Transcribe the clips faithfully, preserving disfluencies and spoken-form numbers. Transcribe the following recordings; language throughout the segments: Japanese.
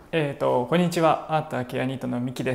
えーと、こんにちは。アートアキアニートのミキです。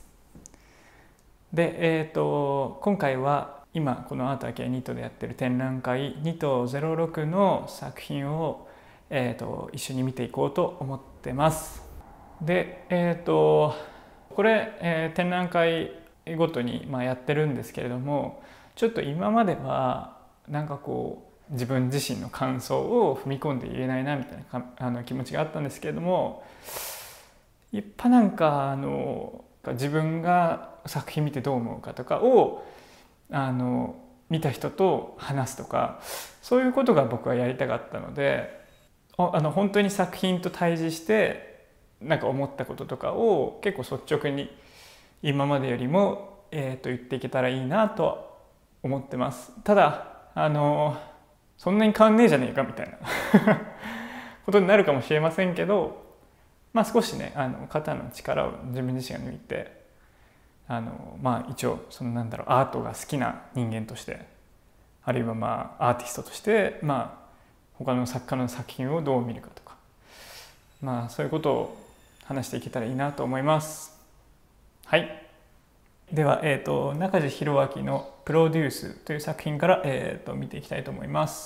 で、えーと、今回は今このアートアキアニートでやってる展覧会にとゼロろくの作品を、えーと、一緒に見ていこうと思ってます。で、えーと、これ、えー、展覧会ごとに、まあ、やってるんですけれども、ちょっと今まではなんかこう自分自身の感想を踏み込んで言えないなみたいなあの気持ちがあったんですけれども、やっぱなんかあの自分が作品見てどう思うかとかをあの見た人と話すとか、そういうことが僕はやりたかったので、あの本当に作品と対峙してなんか思ったこととかを結構率直に今までよりも、えー、と言っていけたらいいなと思ってます。ただあのそんなに変わんねえじゃねえかみたいなことになるかもしれませんけど、まあ少しねあの肩の力を自分自身が抜いて、あのまあ一応そのなんだろうアートが好きな人間として、あるいはまあアーティストとしてまあ他の作家の作品をどう見るかとか、まあそういうことを話していけたらいいなと思います。はい。では、えーと、中地弘明の「プロデュース」という作品から、えーと、見ていきたいと思います。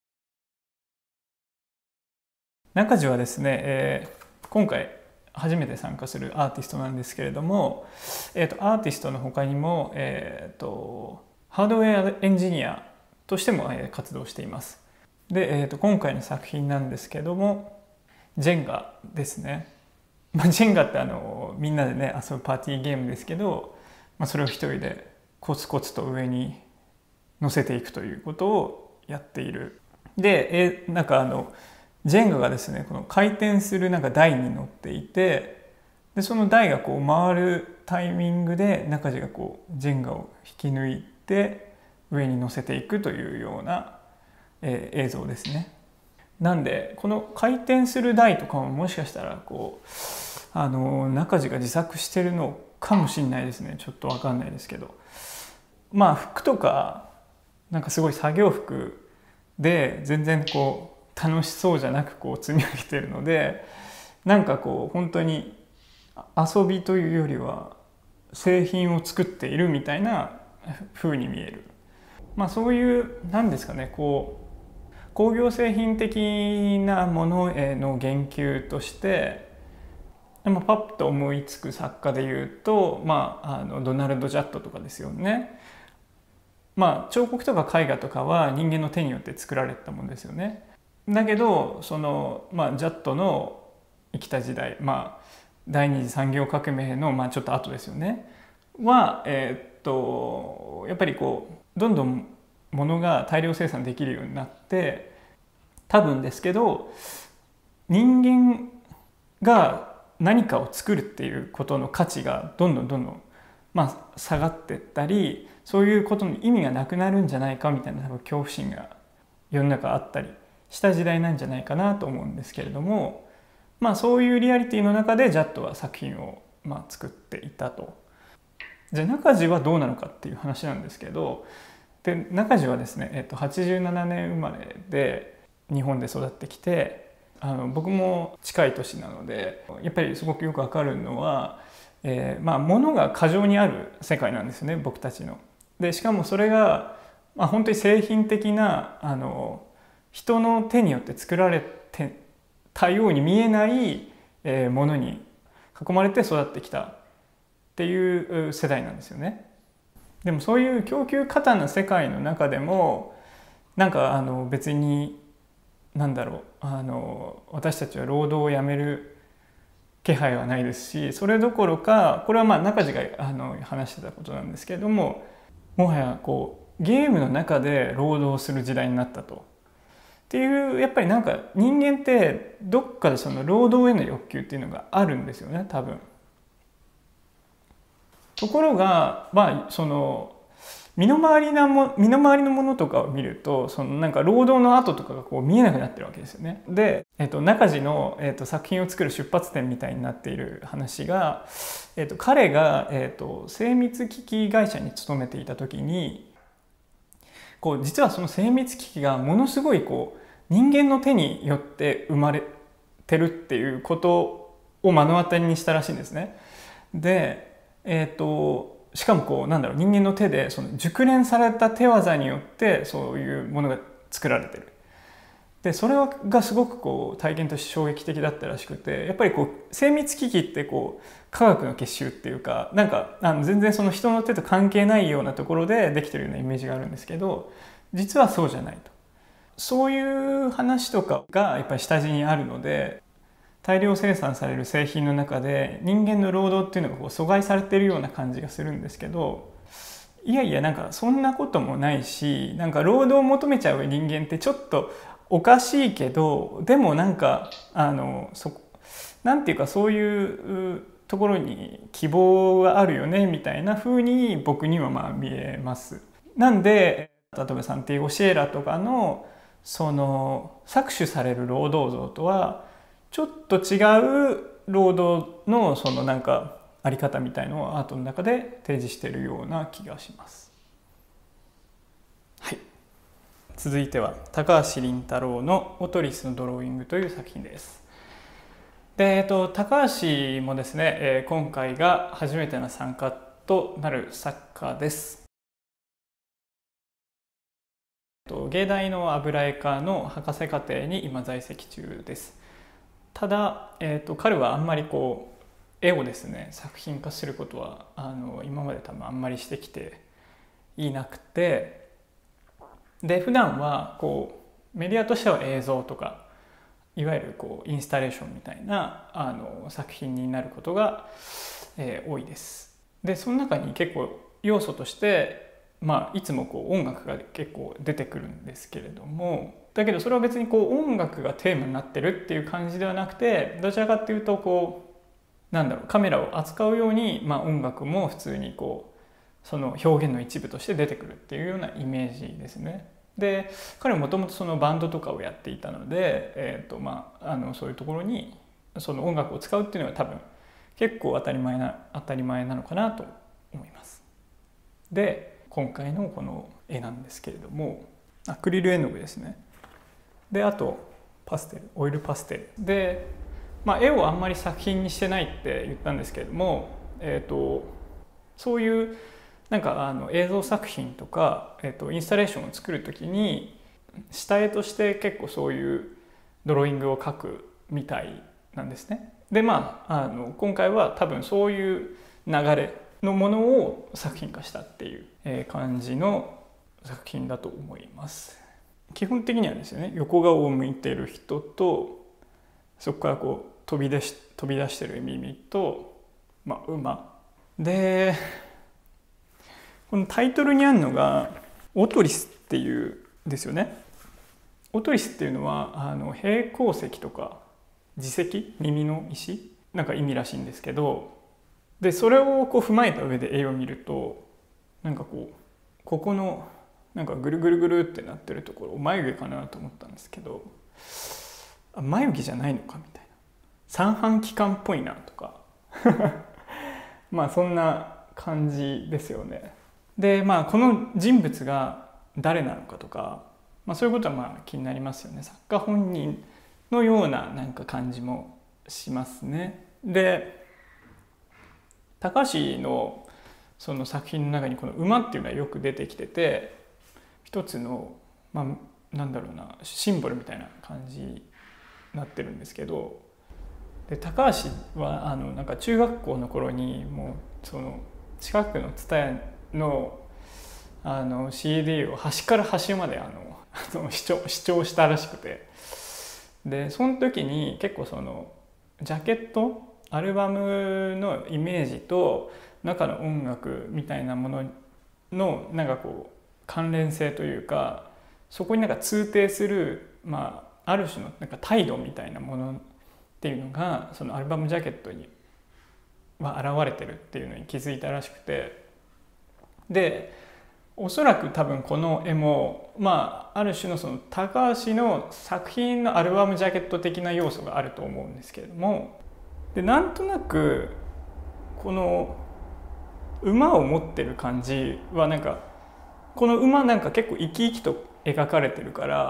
中地はですね、えー、今回初めて参加するアーティストなんですけれども、えーと、アーティストの他にも、えーと、ハードウェアエンジニアとしても、えー、活動しています。で、えーと、今回の作品なんですけども、ジェンガですね。まあ、ジェンガってあのみんなでね遊ぶパーティーゲームですけど、まあ、それを一人でコツコツと上に乗せていくということをやっている。で、えなんかあのジェンガがですねこの回転するなんか台に乗っていて、でその台がこう回るタイミングで中地がこうジェンガを引き抜いて上に乗せていくというような、えー、映像ですね。なんでこの回転する台とかももしかしたらこうあの中地が自作してるのかもしれないですね。ちょっと分かんないですけど、まあ服とかなんかすごい作業服で全然こう楽しそうじゃなくこう積み上げてるので、なんかこう本当に遊びというよりは製品を作っているみたいな風に見える。まあそういう何ですかね、こう工業製品的なものへの言及として、パッと思いつく作家でいうと、まあ、あのドナルド・ジャットとかですよね。まあ、彫刻とか絵画とかは人間の手によって作られたものですよね。だけどその、まあ、ジャットの生きた時代、まあ、第二次産業革命の、まあ、ちょっと後ですよねは、えー、っとやっぱりこうどんどん物が大量生産できるようになって、多分ですけど人間が何かを作るっていうことの価値がどんどんどんどん、まあ、下がっていったり、そういうことの意味がなくなるんじゃないかみたいな多分恐怖心が世の中あったりした時代なんじゃないかなと思うんですけれども、まあそういうリアリティの中でジャットは作品をまあ作っていたと。じゃあ中地はどうなのかっていう話なんですけど、で中地はですね、えっと、はちじゅうななねん生まれで日本で育ってきて、あの僕も近い年なのでやっぱりすごくよくわかるのは、えー、まあ物が過剰にある世界なんですよね、僕たちの。でしかもそれが、まあ、本当に製品的なあの人の手によって作られてたように見えない、えー、ものに囲まれて育ってきたっていう世代なんですよね。でもそういう供給過多な世界の中でもなんかあの別に何だろうあの私たちは労働をやめる気配はないですし、それどころかこれはまあ中地があの話してたことなんですけれども、もはやこうゲームの中で労働する時代になったと。っていうやっぱりなんか人間ってどっかでその労働への欲求っていうのがあるんですよね、多分。ところがまあその身の回りなも身の回りのものとかを見ると、そのなんか労働の跡とかがこう見えなくなってるわけですよね。で、えっと、中地の、えっと、作品を作る出発点みたいになっている話が、えっと、彼が、えっと、精密機器会社に勤めていた時に、こう実はその精密機器がものすごいこう人間の手によって生まれてるっていうことを目の当たりにしたらしいんですね。で、えーと、しかもこうなんだろう、人間の手でその熟練された手技によってそういうものが作られてる。でそれがすごくこう体験として衝撃的だったらしくて、やっぱりこう精密機器ってこう科学の結集っていうか、なんかあの全然その人の手と関係ないようなところでできてるようなイメージがあるんですけど、実はそうじゃないと。そういう話とかがやっぱり下地にあるので、大量生産される製品の中で人間の労働っていうのがこう阻害されているような感じがするんですけど、いやいやなんかそんなこともないし、なんか労働を求めちゃう人間ってちょっとおかしいけど、でもなんかあのそなんていうか、そういうところに希望があるよねみたいな風に僕にはまあ見えます。なんで例えばサンティアゴ・シエラとかのその搾取される労働像とはちょっと違う労働のそのなんかあり方みたいのをアートの中で提示しているような気がします。はい。続いては高橋麟太郎のオトリスのドローイングという作品です。で、えっと、高橋もですね、えー、今回が初めての参加となる作家です。芸大の油絵科の博士課程に今在籍中です。ただ、えー、と彼はあんまりこう絵をですね作品化することはあの今まで多分あんまりしてきていなくて、で普段はこうメディアとしては映像とかいわゆるこうインスタレーションみたいなあの作品になることが、えー、多いです。でその中に結構要素として、まあ、いつもこう音楽が結構出てくるんですけれども、だけどそれは別にこう音楽がテーマになってるっていう感じではなくて、どちらかっていうとこうなんだろうカメラを扱うように、まあ、音楽も普通にこうその表現の一部として出てくるっていうようなイメージですね。で彼はもともとそのバンドとかをやっていたので、えーとまあ、あのそういうところにその音楽を使うっていうのは多分結構当たり前な当たり前なのかなと思います。で今回のこの絵なんですけれども、アクリル絵の具ですね。であとパステル、オイルパステルで、まあ、絵をあんまり作品にしてないって言ったんですけれども、えーとそういうなんかあの映像作品とか、えーとインスタレーションを作る時に下絵として結構そういうドローイングを描くみたいなんですね。でまあ、あの今回は多分そういう流れのものを作品化したっていう感じの作品だと思います。基本的にはですね、横顔を向いている人とそこからこう飛び出し飛び出してる耳と、まあ、馬で、このタイトルにあるのがオトリスっていうですよね。オトリスっていうのはあの平行石とか耳石、耳の石なんか意味らしいんですけど、でそれをこう踏まえた上で絵を見ると、なんかこうここのなんかぐるぐるぐるってなってるところ眉毛かなと思ったんですけど、あ眉毛じゃないのかみたいな、三半規管っぽいなとかまあそんな感じですよね。でまあこの人物が誰なのかとか、まあ、そういうことはまあ気になりますよね。作家本人のようななんか感じもしますね。で高橋のその作品の中にこの馬っていうのはよく出てきてて、一つの、まあ、なんだろうなシンボルみたいな感じになってるんですけど、で高橋はあのなんか中学校の頃にもうその近くのTSUTAYAのあの シーディー を端から端まであのあの視聴視聴したらしくて、でその時に結構そのジャケットアルバムのイメージと中の音楽みたいなもののなんかこう関連性というか、そこになんか通底する、まあ、ある種のなんか態度みたいなものっていうのがそのアルバムジャケットには現れてるっていうのに気づいたらしくて、でおそらく多分この絵も、まあ、ある種のその高橋の作品のアルバムジャケット的な要素があると思うんですけれども、でなんとなくこの馬を持ってる感じはなんかこの馬なんか結構生き生きと描かれてるから、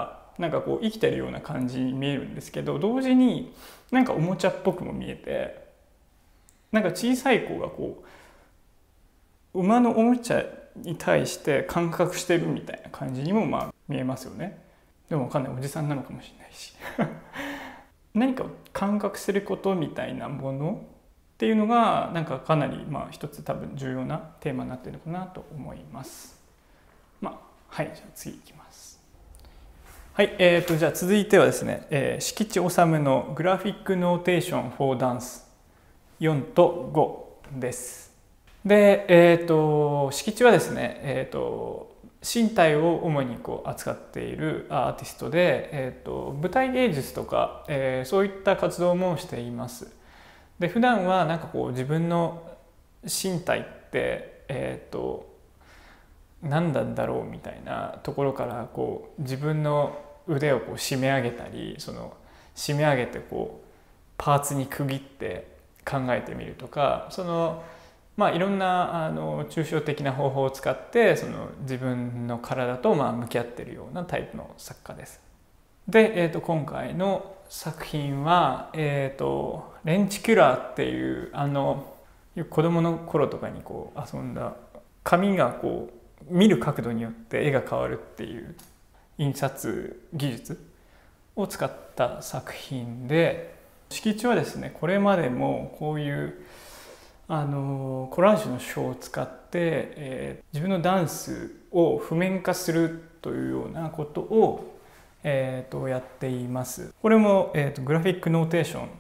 なんかこう生きてるような感じに見えるんですけど、同時になんかおもちゃっぽくも見えて、なんか小さい子がこう馬のおもちゃに対して感覚してるみたいな感じにもまあ見えますよね。でもわかんない、おじさんなのかもしれないし何か感覚することみたいなものっていうのがなんかかなりまあ一つ多分重要なテーマになっているのかなと思います。まあはい、じゃあ次いきます。はい、えーとじゃあ続いてはですね、えー、敷地治のグラフィックノーテーション for Dance よんとごです。で、えーと敷地はですね、えーと身体を主にこう扱っているアーティストで、えーと舞台芸術とか、えー、そういった活動もしています。で普段はなんかこう自分の身体ってえっと何なんだろうみたいなところからこう自分の腕をこう締め上げたり、その締め上げてこうパーツに区切って考えてみるとか、そのまあいろんなあの抽象的な方法を使ってその自分の体とまあ向き合っているようなタイプの作家です。で、えー、と今回の作品は、えー、とレンチキュラーっていうあの子供の頃とかにこう遊んだ紙がこう見る角度によって絵が変わるっていう印刷技術を使った作品で、敷地はですねこれまでもこういうあのコラージュの書を使って、えー、自分のダンスを譜面化するというようなことをえー、とやっています。これも、えー、とグラフィックノーテーション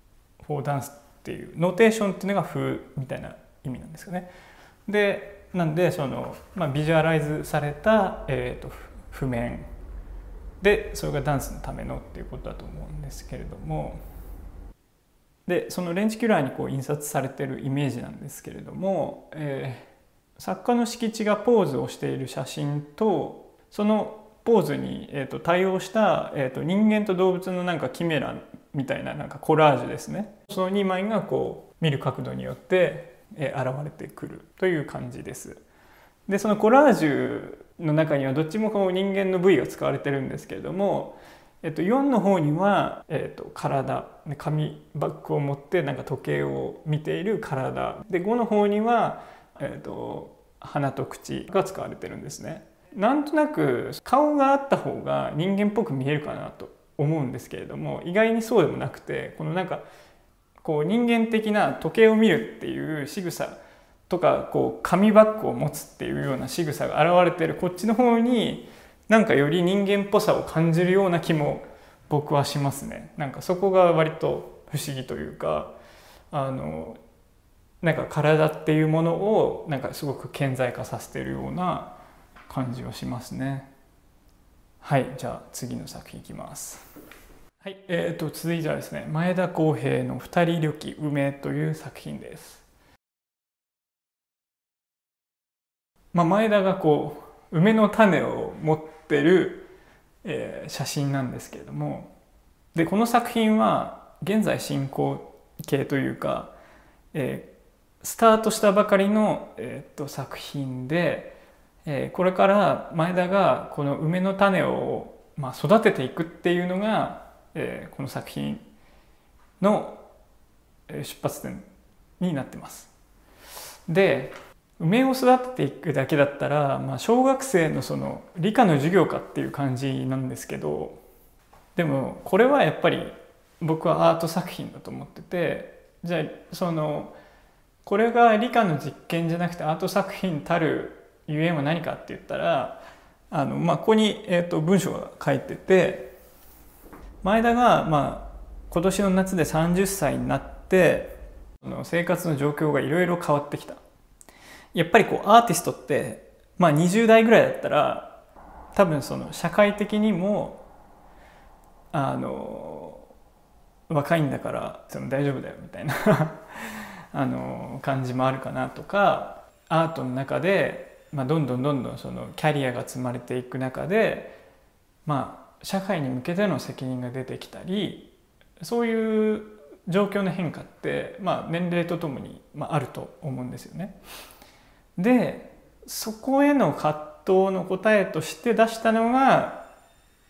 for Dance っていうノーテーションっていうのが譜みたいな意味なんですよね。でなんでその、まあ、ビジュアライズされた、えー、と譜面でそれがダンスのためのっていうことだと思うんですけれども、でそのレンチキュラーにこう印刷されてるイメージなんですけれども、えー、作家の敷地がポーズをしている写真とそのポーズに、えー、と対応した、えー、と人間と動物のなんかキメラみたいな、なんかコラージュですね。そのにまいがこう見る角度によって、えー、現れてくるという感じです。でそのコラージュの中にはどっちもこう人間の部位が使われてるんですけれども、えー、とよんの方には、えー、と体紙バッグを持ってなんか時計を見ている体で、ごの方には、えー、と鼻と口が使われてるんですね。なんとなく顔があった方が人間っぽく見えるかなと思うんですけれども、意外にそうでもなくて、このなんかこう人間的な時計を見るっていう仕草とか、こう紙バッグを持つっていうような仕草が現れているこっちの方になんかより人間っぽさを感じるような気も僕はしますね。なんかそこが割と不思議というか、あのなんか体っていうものをなんかすごく顕在化させているような感じはしますね。はい、じゃあ次の作品いきます。はい、えー、と続いてはですね、前田康平の二人旅記梅という作品です。まあ、前田がこう梅の種を持ってる、えー、写真なんですけれども、でこの作品は現在進行形というか、えー、スタートしたばかりの、えー、と作品で、これから前田がこの梅の種をまあ育てていくっていうのがこの作品の出発点になってます。で梅を育てていくだけだったら、まあ、小学生のその理科の授業かっていう感じなんですけど、でもこれはやっぱり僕はアート作品だと思ってて、じゃあそのこれが理科の実験じゃなくてアート作品たるゆえんは何かって言ったら、あの、まあ、ここに、えー、と文章が書いてて、前田が、まあ、今年の夏でさんじゅっさいになって生活の状況がいろいろ変わってきた。やっぱりこうアーティストって、まあ、にじゅう代ぐらいだったら多分その社会的にもあの若いんだからその大丈夫だよみたいなあの感じもあるかなとか、アートの中でまあ、どんどんどんどんそのキャリアが積まれていく中で、まあ、社会に向けての責任が出てきたり、そういう状況の変化って、まあ、年齢とともに、まあ、あると思うんですよね。でそこへの葛藤の答えとして出したのが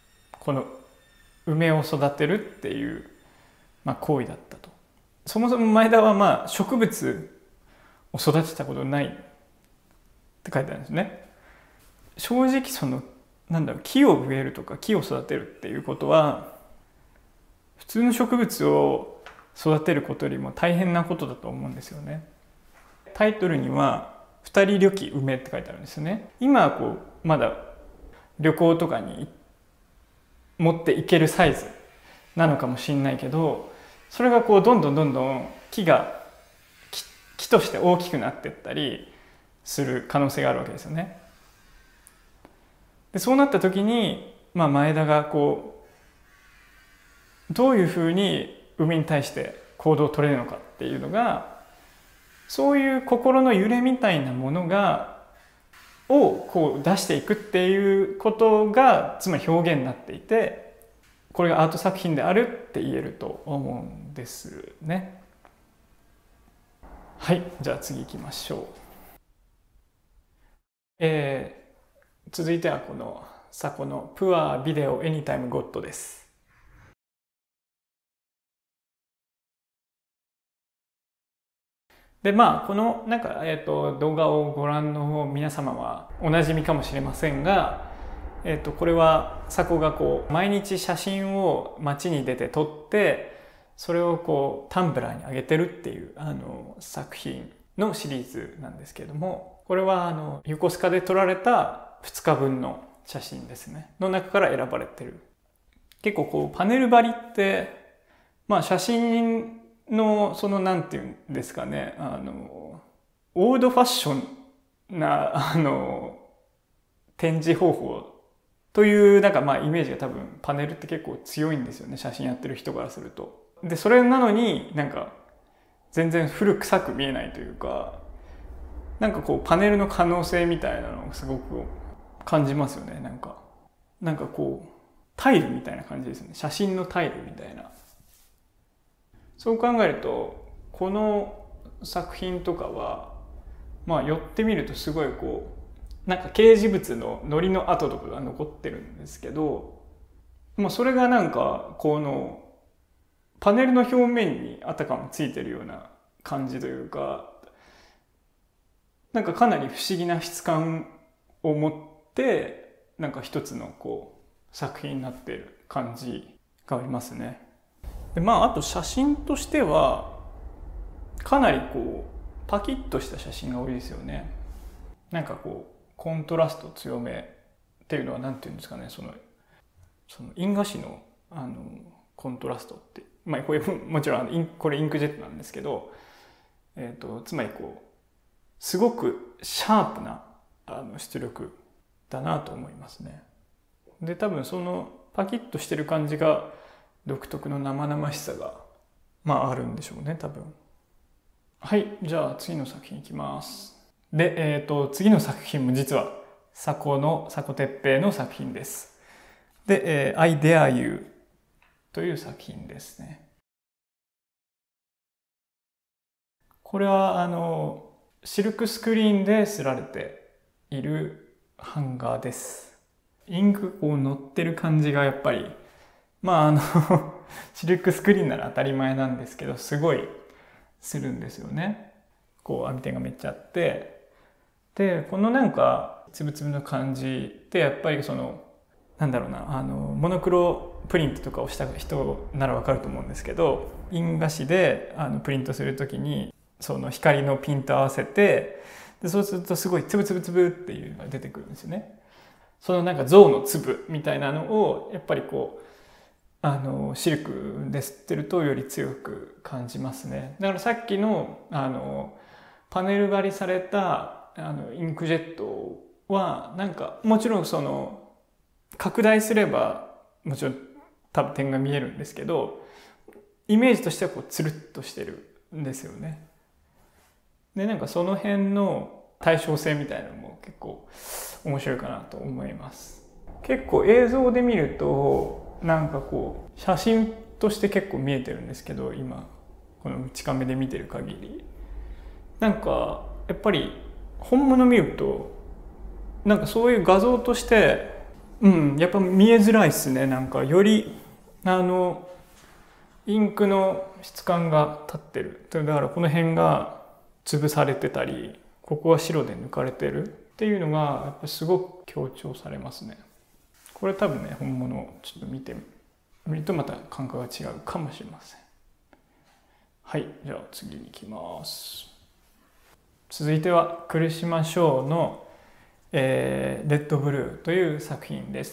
この梅を育てるっていう、まあ、行為だったと。そもそも前田はまあ植物を育てたことないって書いてあるんですね。正直そのなんだろう、木を植えるとか木を育てるっていうことは普通の植物を育てることよりも大変なことだと思うんですよね。タイトルには二人旅期梅って書いてあるんですよね。今はこうまだ旅行とかに持っていけるサイズなのかもしれないけど、それがこうどんどんどんどん木が 木, 木として大きくなっていったりする可能性があるわけですよね。でそうなった時に、まあ、前田がこうどういうふうに梅に対して行動を取れるのかっていうのが、そういう心の揺れみたいなものがをこう出していくっていうことがつまり表現になっていて、これがアート作品であるって言えると思うんですね。はい、じゃあ次行きましょう。えー続いてはこの佐古の Poor Video Anytime God です。でまあこのなんか、えー、と動画をご覧の皆様はおなじみかもしれませんが、えー、とこれは佐古がこう毎日写真を街に出て撮ってそれをこうタンブラーに上げてるっていうあの作品のシリーズなんですけれども、これはあの横須賀で撮られたふつかぶんの写真ですねの中から選ばれてる。結構こうパネル張りってまあ写真のそのなんていうんですかね、あのオールドファッションなあの展示方法というなんかまあイメージが多分パネルって結構強いんですよね、写真やってる人からすると。でそれなのになんか全然古臭く見えないというか、なんかこうパネルの可能性みたいなのをすごく感じますよね。なんかなんかこうタイルみたいな感じですね。写真のタイルみたいな。そう考えるとこの作品とかはまあ寄ってみるとすごいこうなんか掲示物の糊の跡とかが残ってるんですけど、まあ、それがなんかこのパネルの表面にあたかもついてるような感じというか、なんかかなり不思議な質感を持ってなんか一つのこう作品になっている感じがありますね。でまああと写真としてはかなりこうパキッとした写真が多いですよね。なんかこうコントラスト強めっていうのはなんていうんですかね、そのその印画紙のあのコントラストって、まあこれもちろんこれインクジェットなんですけど、えーとつまりこうすごくシャープなあの出力だなと思いますね。で多分そのパキッとしてる感じが独特の生々しさがまああるんでしょうね多分。はい、じゃあ次の作品いきます。で、えーと次の作品も実は佐古の佐古哲平の作品です。で、えー、I Dare You という作品ですね。これはあのシルクスクリーンで刷られている版画です。インクこう乗ってる感じがやっぱりまああのシルクスクリーンなら当たり前なんですけどすごいするんですよね。こう網点がめっちゃあって、でこのなんかつぶつぶの感じってやっぱりそのなんだろうな、あのモノクロプリントとかをした人ならわかると思うんですけど、印画紙であのプリントするときにその光のピント合わせて、でそうするとすごいつぶつぶつぶっていうのが出てくるんですよね。そのなんか象の粒みたいなのをやっぱりこうあのシルクで吸ってるとより強く感じますね。だからさっきのあのパネル張りされたあのインクジェットはなんかもちろんその拡大すればもちろん多分点が見えるんですけど、イメージとしてはこうつるっとしてるんですよね。でなんかその辺の対称性みたいなのも結構面白いかなと思います。結構映像で見るとなんかこう写真として結構見えてるんですけど、今この近目で見てる限りなんかやっぱり本物見るとなんかそういう画像としてうん、やっぱ見えづらいですね。なんかよりあのインクの質感が立ってる。だからこの辺が潰されてたり、ここは白で抜かれてるっていうのがやっぱすごく強調されますね。これ多分ね、本物をちょっと見てみるとまた感覚が違うかもしれません。はい、じゃあ次に行きます。続いてはクリシマショーの、えー、レッドブルーという作品です。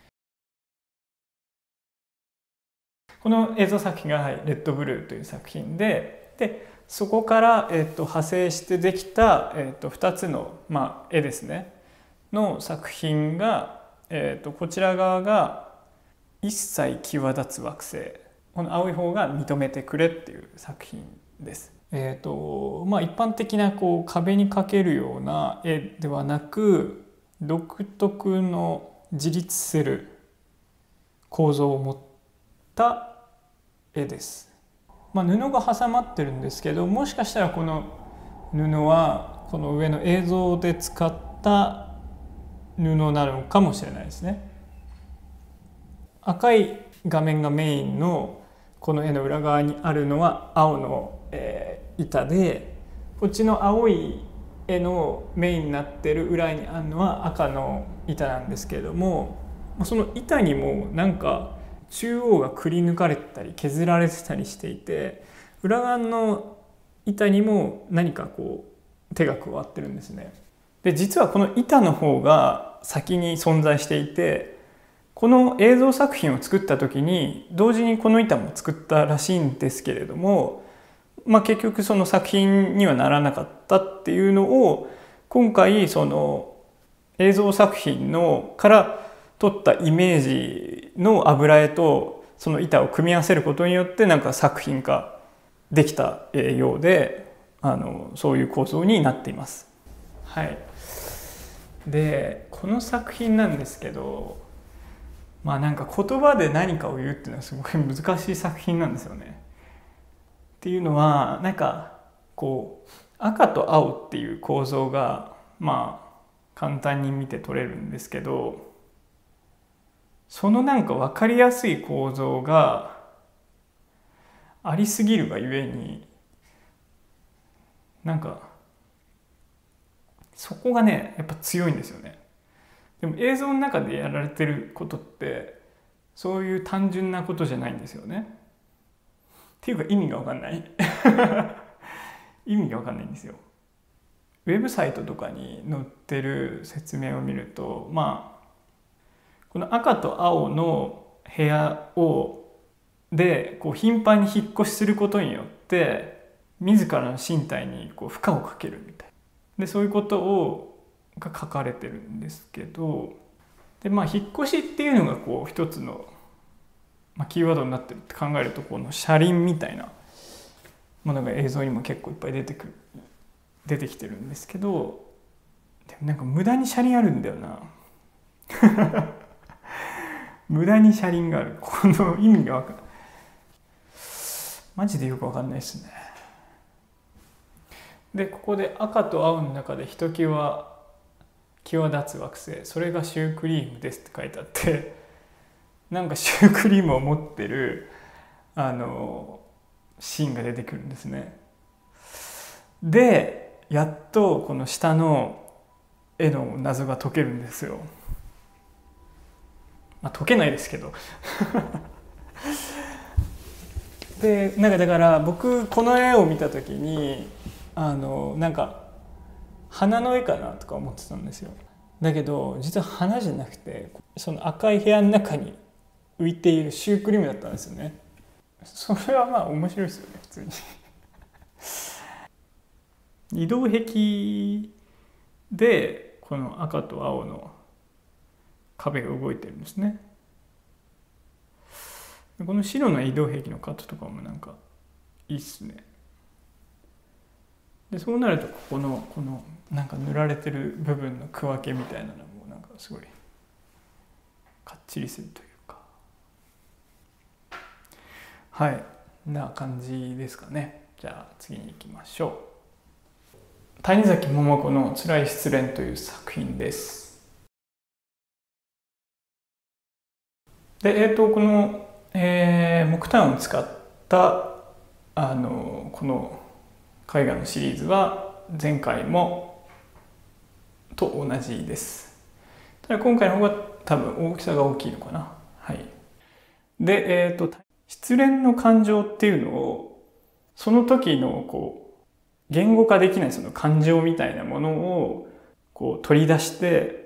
この映像作品が、はい、レッドブルーという作品で、でそこから、えー、と派生してできた、えー、とふたつの、まあ、絵ですねの作品が、えー、とこちら側が一切際立つ惑星、この青い方が認めてくれっていう作品です。えーとまあ、一般的なこう壁に描けるような絵ではなく、独特の自立する構造を持った絵です。まあ、布が挟まってるんですけど、もしかしたらこの布はこの上の映像で使った布なのかもしれないですね。赤い画面がメインのこの絵の裏側にあるのは青の、えー板で、こっちの青い絵のメインになってる裏にあるのは赤の板なんですけれども、その板にもなんか中央がくり抜かれてたり削られてたりしていて、裏側の板にも何かこう手が加わってるんですね。で実はこの板の方が先に存在していて、この映像作品を作った時に同時にこの板も作ったらしいんですけれども、まあ、結局その作品にはならなかったっていうのを、今回その映像作品のから取ったイメージの油絵とその板を組み合わせることによってなんか作品化できたようで、あのそういう構造になっています。はい、でこの作品なんですけど、まあなんか言葉で何かを言うっていうのはすごい難しい作品なんですよね。っていうのはなんかこう赤と青っていう構造がまあ簡単に見て取れるんですけど、そのなんか分かりやすい構造がありすぎるがゆえに、なんかそこがねやっぱ強いんですよね。でも映像の中でやられてることってそういう単純なことじゃないんですよね。っていうか意味が分かんない意味が分かんないんですよ。ウェブサイトとかに載ってる説明を見ると、まあこの赤と青の部屋をでこう頻繁に引っ越しすることによって自らの身体にこう負荷をかけるみたいで、そういうことをが書かれてるんですけど、でまあ引っ越しっていうのがこう一つのまあ、キーワードになってるって考えると、この車輪みたいなものが映像にも結構いっぱい出てくる出てきてるんですけど、でもなんか無駄に車輪あるんだよな無駄に車輪がある。この意味が分かんない、マジでよく分かんないですね。でここで赤と青の中でひときわ際立つ惑星、それがシュークリームですって書いてあって、なんかシュークリームを持ってるあのシーンが出てくるんですね。でやっとこの下の絵の謎が解けるんですよ。まあ解けないですけどでなんかだから僕この絵を見た時にあのなんか花の絵かなとか思ってたんですよ。だけど実は花じゃなくて、その赤い部屋の中に浮いているシュークリームだったんですよね。それはまあ面白いですよね、普通に移動壁でこの赤と青の壁が動いてるんですね。この白の移動壁のカットとかもなんかいいっすね。でそうなるとここのこのなんか塗られてる部分の区分けみたいなのもなんかすごいかっちりするというか、はいな感じですかね。じゃあ次に行きましょう。谷崎桃子の辛い失恋という作品です。 で、えーと、この、えー、木炭を使ったあのこの絵画のシリーズは前回もと同じです。ただ今回の方が多分大きさが大きいのかな。はい。で、えっと、失恋の感情っていうのを、その時のこう、言語化できないその感情みたいなものをこう取り出して、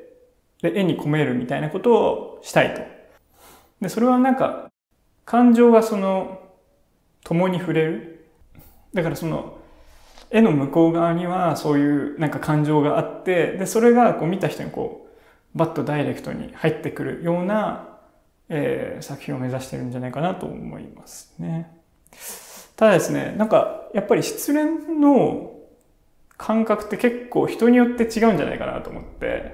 で、絵に込めるみたいなことをしたいと。で、それはなんか、感情がその、共に触れる。だからその、絵の向こう側にはそういうなんか感情があって、で、それがこう見た人にこう、バッとダイレクトに入ってくるような、えー、作品を目指してるんじゃないかなと思いますね。ただですね、なんかやっぱり失恋の感覚って結構人によって違うんじゃないかなと思って、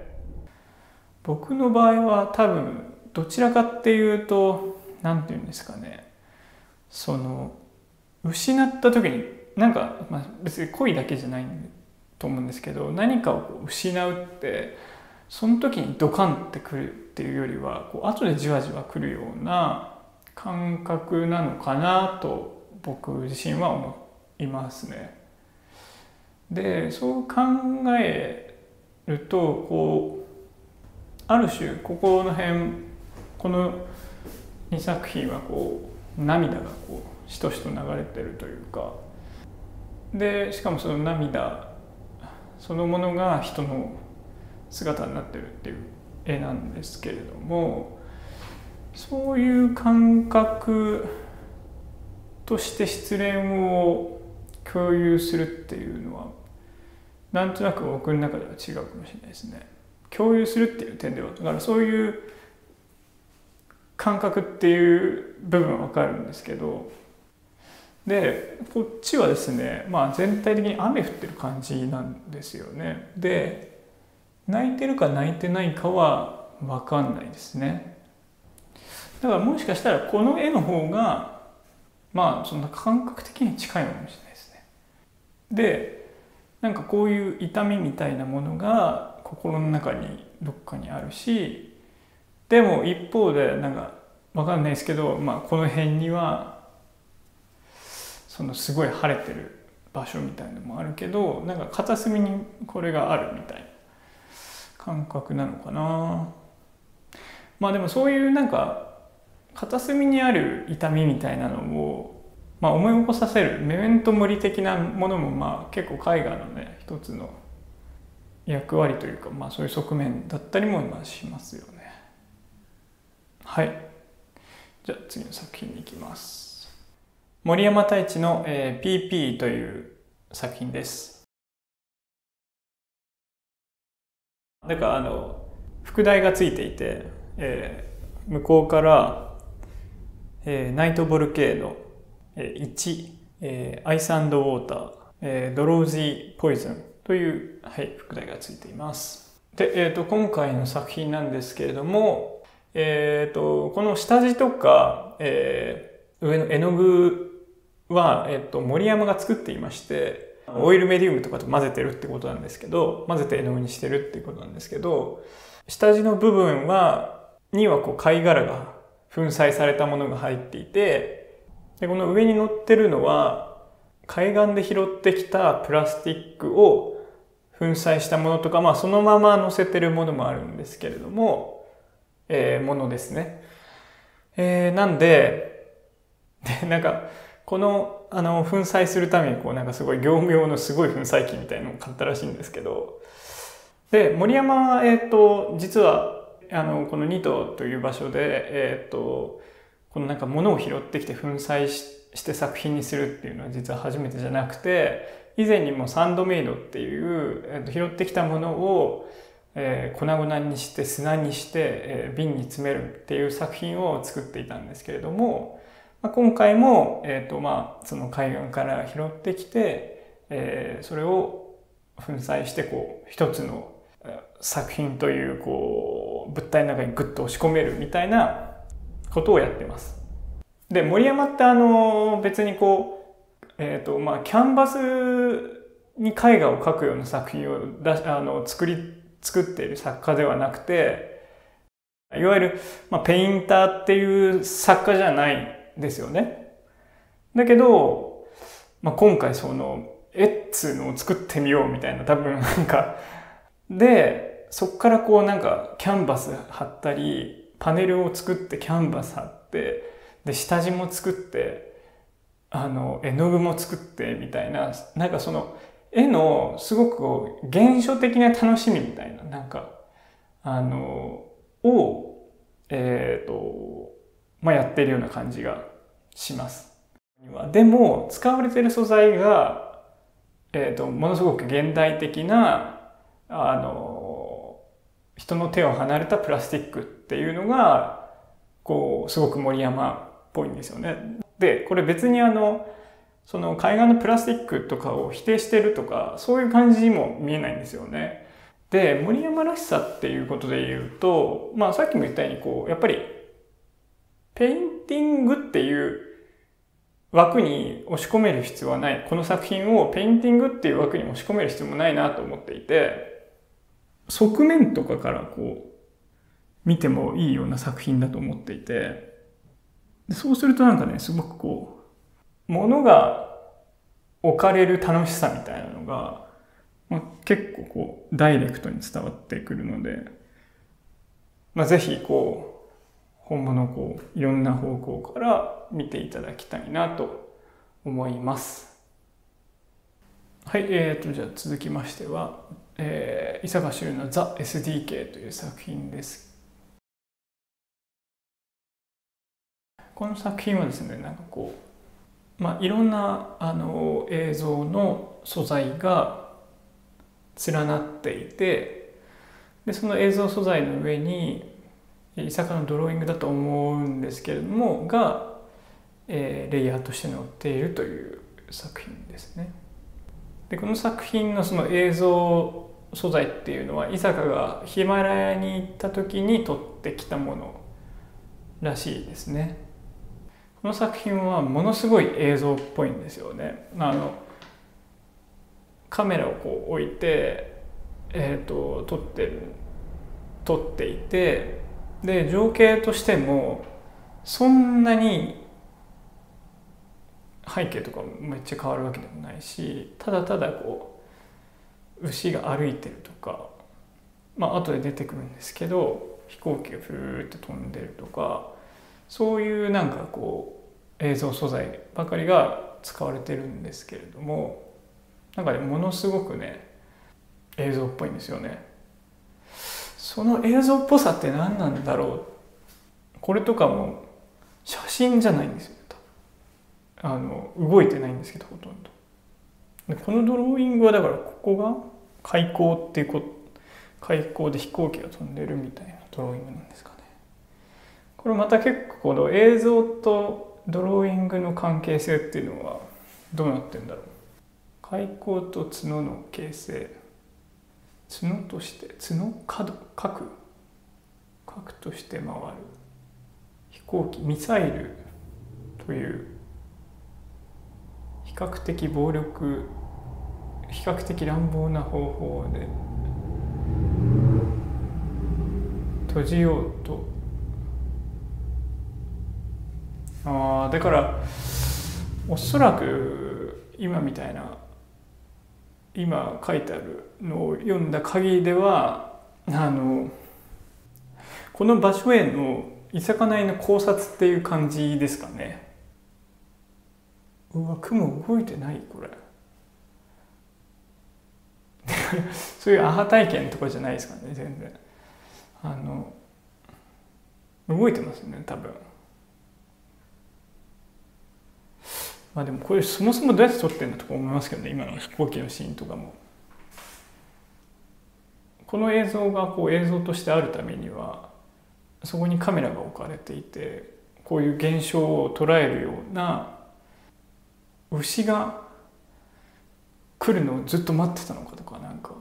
僕の場合は多分どちらかっていうと、なんていうんですかね、その失った時になんか、まあ、別に恋だけじゃないと思うんですけど、何かを失うってその時にドカンってくるっていうよりはこう後でじわじわくるような感覚なのかなと僕自身は思いますね。で、そう考えるとこうある種ここの辺このにさく品はこう涙がこうしとしと流れてるというか、でしかもその涙そのものが人の姿になってるっていう絵なんですけれども、そういう感覚として失恋を共有するっていうのはなんとなく僕の中では違うかもしれないですね。共有するっていう点ではだからそういう感覚っていう部分は分かるんですけど、でこっちはですね、まあ、全体的に雨降ってる感じなんですよね。で泣いてるか泣いてないかは分かんないですね。だからもしかしたらこの絵の方がまあそんな感覚的に近いのかもしれないですね。でなんかこういう痛みみたいなものが心の中にどっかにあるし、でも一方でなんか分かんないですけど、まあ、この辺にはそのすごい晴れてる場所みたいなのもあるけど、なんか片隅にこれがあるみたいな感覚なのかな。まあでもそういうなんか片隅にある痛みみたいなのを、まあ、思い起こさせるメメントモリ的なものもまあ結構絵画のね一つの役割というか、まあそういう側面だったりもまあしますよね。はい。じゃあ次の作品に行きます。森山太一の、えー、ピーピー という作品です。だからあの副題がついていて、えー、向こうから、えー、ナイトボルケーノ、えー、いち、えー、アイス&ウォーター、えー、ドロージーポイズンという、はい、副題がついています。で、えーと、今回の作品なんですけれども、えーと、この下地とか、えー、上の絵の具は、えーと、森山が作っていまして、オイルメディウムとかと混ぜてるってことなんですけど、混ぜて絵の具にしてるってことなんですけど、下地の部分は、にはこう貝殻が粉砕されたものが入っていて、でこの上に乗ってるのは、海岸で拾ってきたプラスチックを粉砕したものとか、まあそのまま乗せてるものもあるんですけれども、えー、ものですね。えー、なんで、で、なんか、この、あの、粉砕するために、こう、なんかすごい業務用のすごい粉砕機みたいなのを買ったらしいんですけど、で、森山は、えっと、実は、あの、このニトという場所で、えっと、このなんか物を拾ってきて粉砕し、して作品にするっていうのは実は初めてじゃなくて、以前にもサンドメイドっていう、えっと、拾ってきたものを、えー、粉々にして砂にして、えー、瓶に詰めるっていう作品を作っていたんですけれども、まあ、今回も、えーとまあ、その海岸から拾ってきて、えー、それを粉砕してこう一つの作品という、こう物体の中にグッと押し込めるみたいなことをやってます。で、森山ってあの別にこう、えーとまあ、キャンバスに絵画を描くような作品をだあの作り作っている作家ではなくて、 いわゆる、まあ、ペインターっていう作家じゃないですよね。だけど、まあ、今回その絵っつうのを作ってみようみたいな、多分なんかでそっからこうなんかキャンバス貼ったりパネルを作ってキャンバス貼ってで下地も作ってあの絵の具も作ってみたいな、なんかその絵のすごくこう原初的な楽しみみたいな、なんかあのをえっとまあやってるような感じがします。でも使われてる素材がえっとものすごく現代的なあの人の手を離れたプラスチックっていうのがこうすごく森山っぽいんですよね。でこれ別にあのその海岸のプラスチックとかを否定してるとかそういう感じにも見えないんですよね。で森山らしさっていうことで言うと、まあ、さっきも言ったようにこうやっぱりペインティングっていう枠に押し込める必要はない。この作品をペインティングっていう枠に押し込める必要もないなと思っていて、側面とかからこう見てもいいような作品だと思っていて、そうするとなんかね、すごくこう物が置かれる楽しさみたいなのが、まあ、結構こうダイレクトに伝わってくるので、まあ、ぜひこう本物をこういろんな方向から見ていただきたいなと思います。はい、えーとじゃあ続きましては、えー、伊坂修のザ・エスディーケー という作品です。この作品はですね、なんかこう、まあ、いろんなあの映像の素材が連なっていて、でその映像素材の上に伊坂のドローイングだと思うんですけれどもが、えー、レイヤーとして載っているという作品ですね。でこの作品のその映像素材っていうのは伊坂がヒマラヤに行った時に撮ってきたものらしいですね。この作品はものすごい映像っぽいんですよね。あのカメラをこう置いて、えーと、撮ってる撮っていて、で情景としてもそんなに背景とかめっちゃ変わるわけでもないし、ただただこう牛が歩いてるとか、まあ後で出てくるんですけど飛行機がふーって飛んでるとか、そういうなんかこう映像素材ばかりが使われてるんですけれども、なんかねものすごくね映像っぽいんですよね。その映像っぽさって何なんだろう。これとかも写真じゃないんですよ。あの動いてないんですけどほとんど。でこのドローイングはだからここが開口っていうこ開口で飛行機が飛んでるみたいなドローイングなんですかね。これまた結構この映像とドローイングの関係性っていうのはどうなってるんだろう。開口と角の形成、角として角角角角として回る飛行機ミサイルという比較的暴力比較的乱暴な方法で閉じようと、あだからおそらく今みたいな今書いてあるのを読んだ限りではあのこの場所への伊坂なりの考察っていう感じですかね。うわ雲動いてないこれそういうアハ体験とかじゃないですかね。全然あの動いてますね多分。まあでもこれそもそもどうやって撮ってんだとか思いますけどね、今の飛行機のシーンとかも。この映像がこう映像としてあるためにはそこにカメラが置かれていて、こういう現象を捉えるような牛が来るのをずっと待ってたのかとか、なんか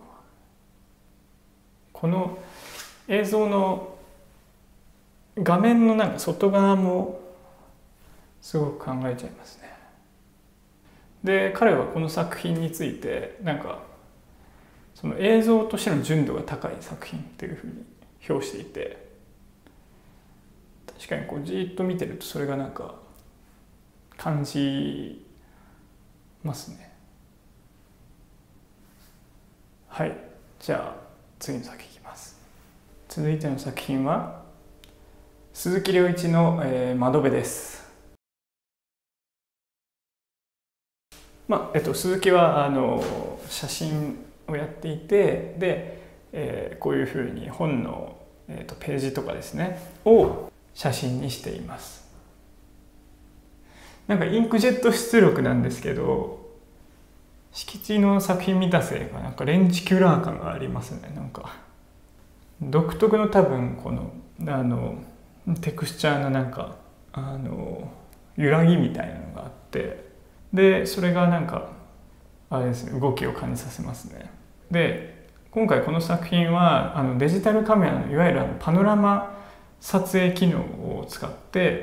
この映像の画面のなんか外側もすごく考えちゃいますね。で彼はこの作品についてなんかその映像としての純度が高い作品っていうふうに評していて、 確かにこうじーっと見てるとそれがなんか感じますね。はい、じゃあ次の作品いきます。続いての作品は鈴木良一の、えー、窓辺です。まあえっと、鈴木はあの写真をやっていて、で、えー、こういうふうに本の、えー、とページとかですねを写真にしています。なんかインクジェット出力なんですけど、敷地の作品見たせいかなんかレンチキュラー感がありますね。なんか独特の多分このあのテクスチャーのなんかあの揺らぎみたいなのがあって、でそれがなんかあれですね、動きを感じさせますね。で今回この作品はあのデジタルカメラのいわゆるあのパノラマ撮影機能を使って、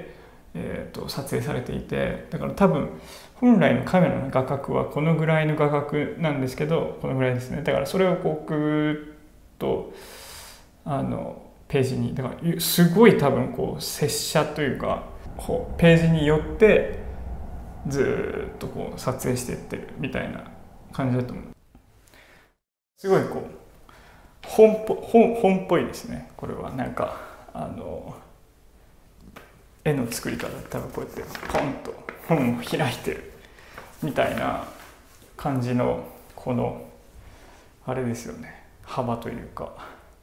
えー、と撮影されていて、だから多分本来のカメラの画角はこのぐらいの画角なんですけど、このぐらいですね。だからそれをこうグーッとあのページに、だからすごい多分こう接写というかこうページによってずっとこう撮影していってるみたいな感じだと思う。すごいこう本っぽ、本、本っぽいですね。これはなんかあの絵の作り方多分こうやってポンと本を開いてるみたいな感じのこのあれですよね、幅というか。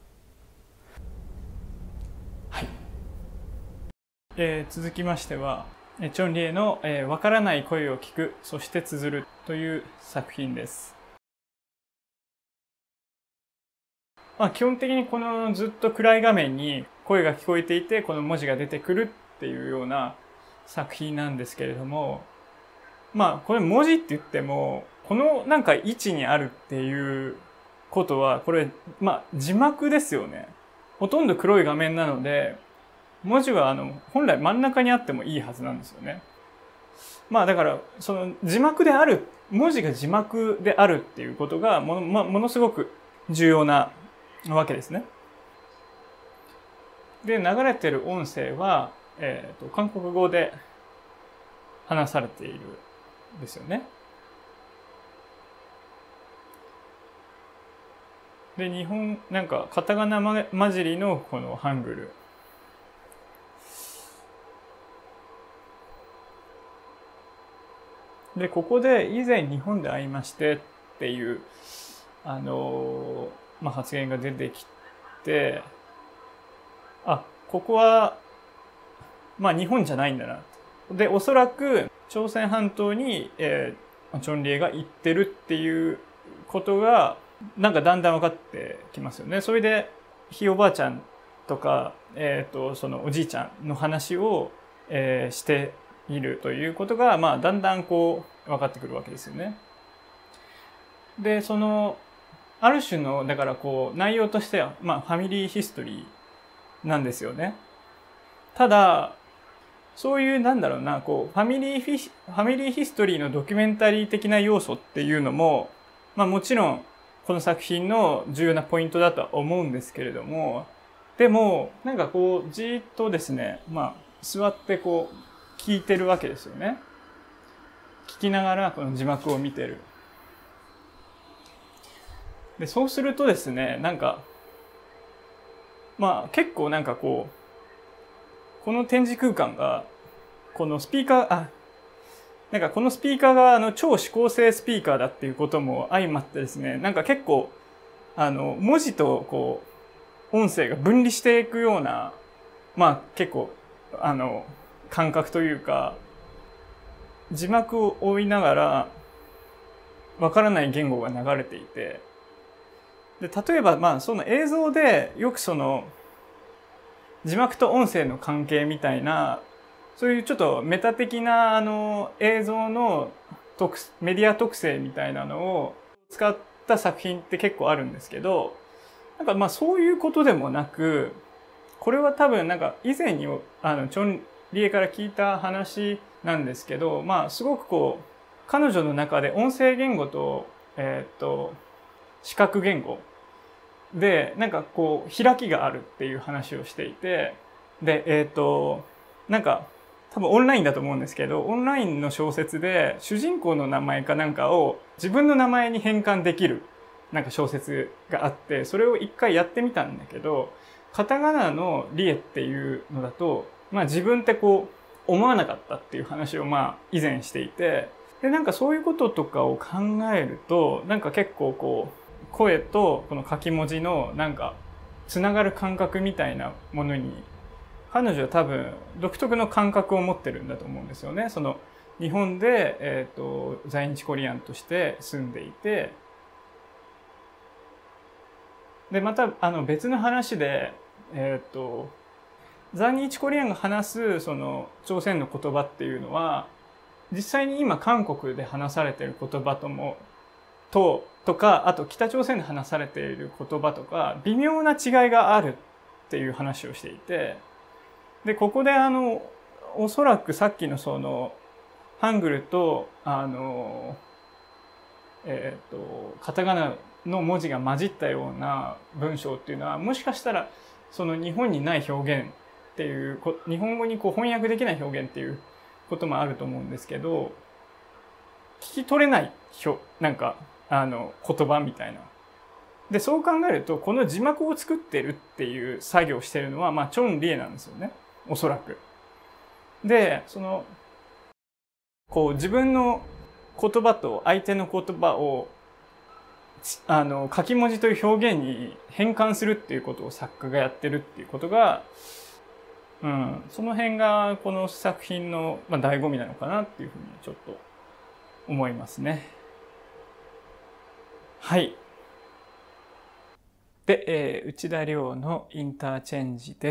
はい、えー、続きましてはチョン・リエの、えー「わからない声を聞く、そして綴る」という作品です。まあ、基本的にこのずっと暗い画面に声が聞こえていてこの文字が出てくるっていうような作品なんですけれども、まあこれ文字って言ってもこのなんか位置にあるっていうことはこれまあ字幕ですよね。ほとんど黒い画面なので文字はあの本来真ん中にあってもいいはずなんですよね。まあだからその字幕である、文字が字幕であるっていうことがもの、まあ、ものすごく重要なわけですね。で流れてる音声は、えー、と韓国語で話されているんですよね。で日本なんかカタカナ混じりのこのハングルで、ここで以前日本で会いましてっていうあの、まあ、発言が出てきて、あ、ここはまあ日本じゃないんだな。でおそらく朝鮮半島に、えー、チョンリエが行ってるっていうことがなんかだんだん分かってきますよね。それでひいおばあちゃんとか、えー、とそのおじいちゃんの話を、えー、しているということが、まあ、だんだんこう分かってくるわけですよね。でそのある種のだからこう内容としては、まあ、ファミリーヒストリーなんですよね。ただそういうなんだろうなこうファミリーフィファミリーヒストリーのドキュメンタリー的な要素っていうのも、まあ、もちろんこの作品の重要なポイントだとは思うんですけれども、でもなんかこうじーっとですね、まあ、座ってこう聞いてるわけですよね。聞きながらこの字幕を見てる。でそうするとですね、なんかまあ結構なんかこうこの展示空間がこのスピーカーあなんかこのスピーカーがあの超指向性スピーカーだっていうことも相まってですね、なんか結構あの文字とこう音声が分離していくような、まあ結構あの感覚というか、字幕を追いながらわからない言語が流れていて、で例えばまあその映像でよくその字幕と音声の関係みたいな、そういうちょっとメタ的なあの映像の特メディア特性みたいなのを使った作品って結構あるんですけど、なんかまあそういうことでもなく、これは多分なんか以前にあのチョン・リエから聞いた話なんですけど、まあすごくこう彼女の中で音声言語とえっと視覚言語でなんかこう開きがあるっていう話をしていて、 でえっとなんか多分オンラインだと思うんですけど、オンラインの小説で主人公の名前かなんかを自分の名前に変換できるなんか小説があって、それを一回やってみたんだけど、カタカナのリエっていうのだと、まあ自分ってこう思わなかったっていう話をまあ以前していて、でなんかそういうこととかを考えると、なんか結構こう声とこの書き文字のなんかつながる感覚みたいなものに、彼女は多分独特の感覚を持ってるんだと思うんですよね。その日本で、えーと、在日コリアンとして住んでいて、でまたあの別の話で、えーと、在日コリアンが話すその朝鮮の言葉っていうのは、実際に今韓国で話されている言葉ともととか、あと北朝鮮で話されている言葉とか微妙な違いがあるっていう話をしていて、でここであのおそらくさっきのそのハングルとあのえっとカタカナの文字が混じったような文章っていうのは、もしかしたらその日本にない表現っていう、日本語にこう翻訳できない表現っていうこともあると思うんですけど、聞き取れない表なんかあの言葉みたいな。でそう考えると、この字幕を作ってるっていう作業をしてるのは、まあ、チョン・リエなんですよね、おそらく。でそのこう自分の言葉と相手の言葉をあの書き文字という表現に変換するっていうことを作家がやってるっていうことが、うん、その辺がこの作品の、まあ、醍醐味なのかなっていうふうにちょっと思いますね。はい。で、えー、内田亮のインターチェンジです。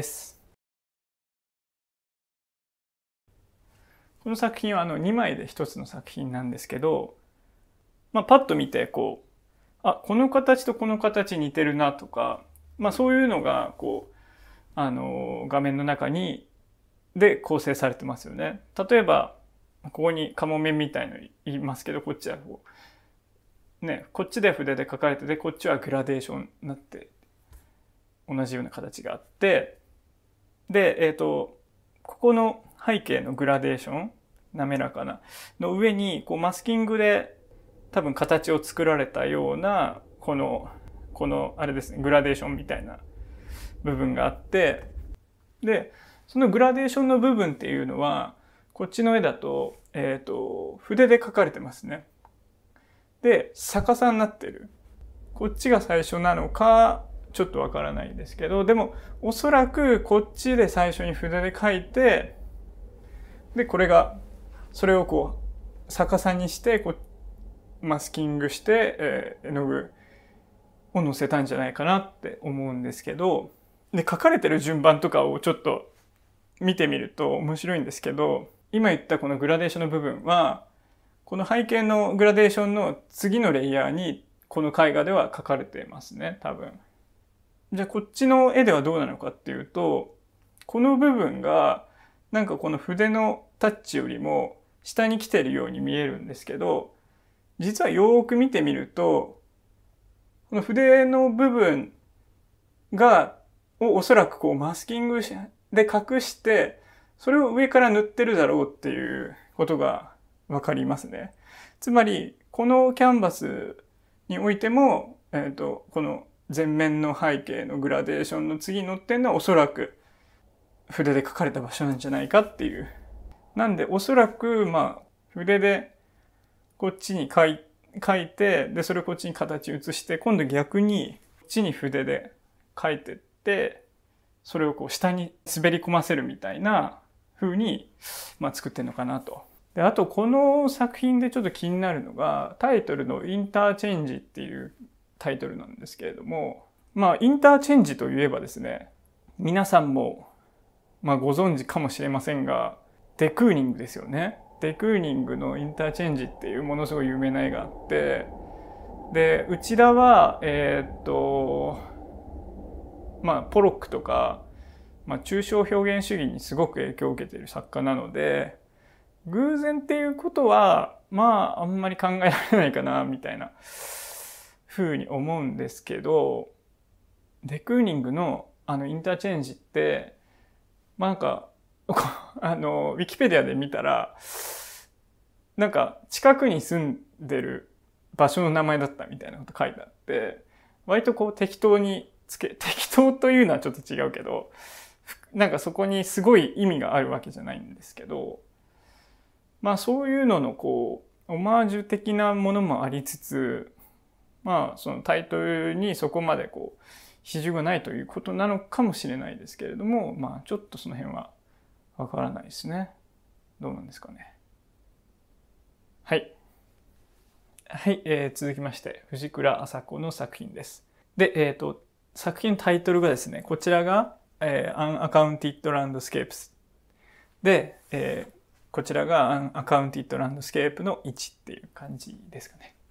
この作品はあのにまいでひとつの作品なんですけど、まあ、パッと見てこう、あ、この形とこの形似てるなとか、まあそういうのがこう、あの、画面の中に、で構成されてますよね。例えば、ここにカモメみたいの言いますけど、こっちはこう、ね、こっちで筆で書かれてて、こっちはグラデーションになって、同じような形があって、で、えっと、ここの背景のグラデーション、滑らかな、の上に、こうマスキングで、多分形を作られたようなこのこのあれですね、グラデーションみたいな部分があって、でそのグラデーションの部分っていうのはこっちの絵だと、えっと筆で描かれてますね。で逆さになってる。こっちが最初なのかちょっとわからないんですけど、でもおそらくこっちで最初に筆で描いて、でこれがそれをこう逆さにしてこうマスキングして、えー、絵の具を載せたんじゃないかなって思うんですけど、で書かれてる順番とかをちょっと見てみると面白いんですけど、今言ったこのグラデーションの部分はこの背景のグラデーションの次のレイヤーにこの絵画では描かれてますね、多分。じゃあこっちの絵ではどうなのかっていうと、この部分がなんかこの筆のタッチよりも下に来てるように見えるんですけど、実はよーく見てみると、この筆の部分が、をおそらくこうマスキングで隠して、それを上から塗ってるだろうっていうことがわかりますね。つまり、このキャンバスにおいても、えっと、この前面の背景のグラデーションの次に載ってるのはおそらく筆で描かれた場所なんじゃないかっていう。なんでおそらく、まあ、筆でこっちに書い書いて、で、それをこっちに形移して、今度逆に、こっちに筆で書いてって、それをこう下に滑り込ませるみたいな風に、まあ、作ってるのかなと。で、あとこの作品でちょっと気になるのが、タイトルのインターチェンジっていうタイトルなんですけれども、まあ、インターチェンジといえばですね、皆さんも、まあ、ご存知かもしれませんが、デクーニングですよね。デクーニングのインターチェンジっていうものすごい有名な絵があって、で内田はえー、っとまあポロックとか、まあ、抽象表現主義にすごく影響を受けている作家なので、偶然っていうことはまああんまり考えられないかなみたいなふうに思うんですけど、デクーニングのあのインターチェンジってまあなんかあのウィキペディアで見たらなんか近くに住んでる場所の名前だったみたいなこと書いてあって、割とこう適当につけ適当というのはちょっと違うけど、なんかそこにすごい意味があるわけじゃないんですけど、まあそういうののこうオマージュ的なものもありつつ、まあそのタイトルにそこまでこう比重がないということなのかもしれないですけれども、まあちょっとその辺はわからないですね。どうなんですかね。はい。はい、えー、続きまして藤倉麻子の作品です。で、えっと作品タイトルがですね、こちらが、えー、Unaccounted Landscapes で、えー、こちらが Unaccounted Landscape のいちっていう感じですかね。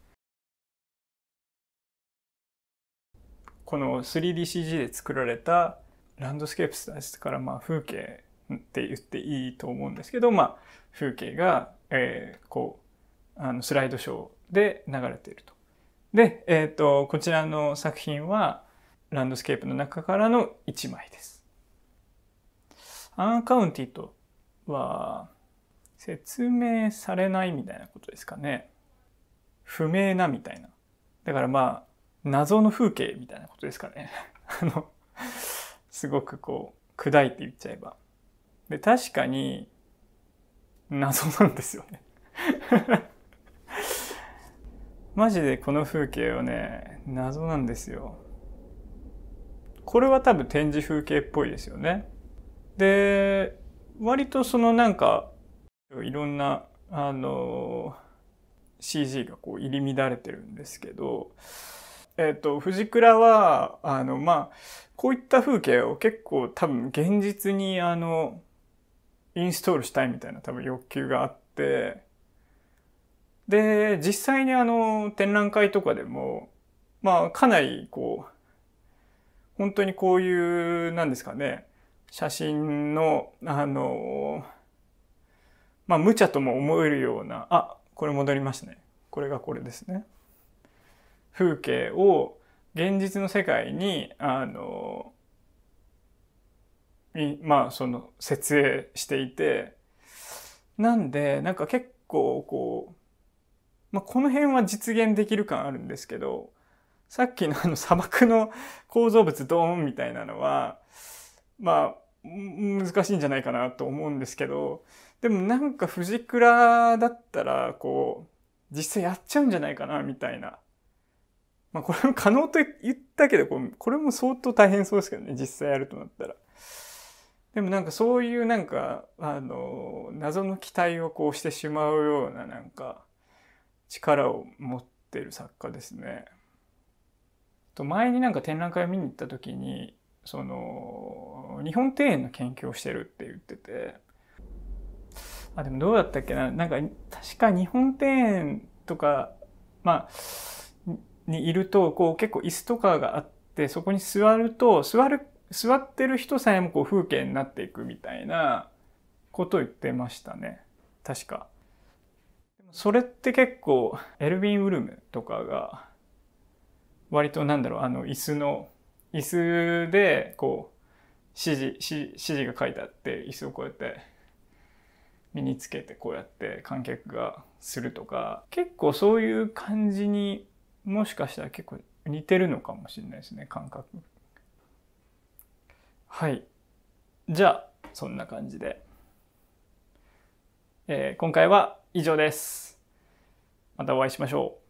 この スリーディーシージー で作られたランドスケープですから、まあ風景って言っていいと思うんですけど、まあ風景が、えー、こうあのスライドショーで流れていると。で、えっとこちらの作品はランドスケープの中からのいちまいです。アンカウンティッドは説明されないみたいなことですかね。不明なみたいな。だからまあ謎の風景みたいなことですかね。あのすごくこう砕いて言っちゃえば。で確かに謎なんですよね。マジでこの風景はね謎なんですよ。これは多分展示風景っぽいですよね。で割とそのなんかいろんなあの シージー がこう入り乱れてるんですけど、えっと藤倉はあのまあこういった風景を結構多分現実にあのインストールしたいみたいな多分欲求があって、で実際にあの展覧会とかでもまあかなりこう本当にこういうなんですかね、写真のあのまあ無茶とも思えるような、あ、これ戻りましたね。これがこれですね。風景を現実の世界にあのまあその設営していて、なんでなんか結構こう、まあ、この辺は実現できる感あるんですけど、さっきのあの砂漠の構造物ドーンみたいなのはまあ難しいんじゃないかなと思うんですけど、でもなんか藤倉だったらこう実際やっちゃうんじゃないかなみたいな。まあこれも可能と言ったけど、これも相当大変そうですけどね、実際やるとなったら。でもなんかそういうなんかあの謎の期待をこうしてしまうようななんか力を持ってる作家ですね。と前になんか展覧会を見に行った時にその日本庭園の研究をしてるって言ってて、あでもどうだったっけな、なんか確か日本庭園とかまあにいるとこう結構椅子とかがあって、そこに座ると座る座ってる人さえもこう風景になっていくみたいなことを言ってましたね、確か。それって結構エルヴィン・ウルムとかが割となんだろう、あの椅子の椅子でこう指示指示が書いてあって、椅子をこうやって身につけてこうやって観客がするとか、結構そういう感じにもしかしたら結構似てるのかもしれないですね、感覚。はい。じゃあそんな感じで、えー、今回は以上です。またお会いしましょう。